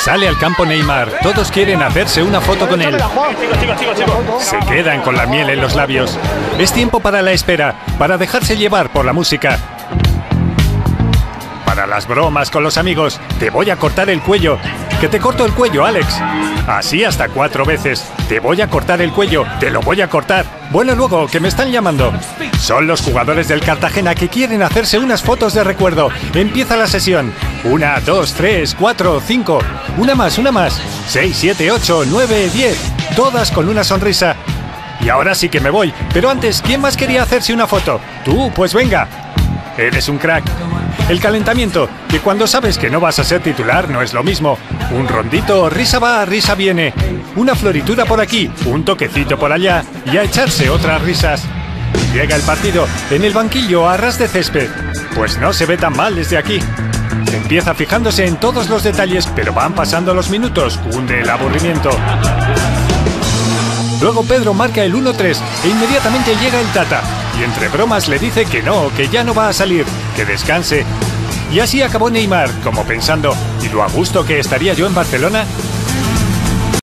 Sale al campo Neymar. Todos quieren hacerse una foto con él. Se quedan con la miel en los labios. Es tiempo para la espera, para dejarse llevar por la música. Para las bromas con los amigos. Te voy a cortar el cuello. Que te corto el cuello, Alex. Así hasta 4 veces. Te voy a cortar el cuello. Te lo voy a cortar. Bueno, luego, que me están llamando. Son los jugadores del Cartagena que quieren hacerse unas fotos de recuerdo. Empieza la sesión. 1, 2, 3, 4, 5. Una más. 6, 7, 8, 9, 10. Todas con una sonrisa. Y ahora sí que me voy. Pero antes, ¿quién más quería hacerse una foto? Tú, pues venga. Eres un crack. El calentamiento, que cuando sabes que no vas a ser titular no es lo mismo. Un rondito, risa va, risa viene. Una floritura por aquí, un toquecito por allá y a echarse otras risas. Llega el partido, en el banquillo a ras de césped. Pues no se ve tan mal desde aquí. Empieza fijándose en todos los detalles, pero van pasando los minutos, hunde el aburrimiento. Luego Pedro marca el 1-3 e inmediatamente llega el Tata. Y entre bromas le dice que no, que ya no va a salir, que descanse. Y así acabó Neymar, como pensando, ¿y lo a gusto que estaría yo en Barcelona?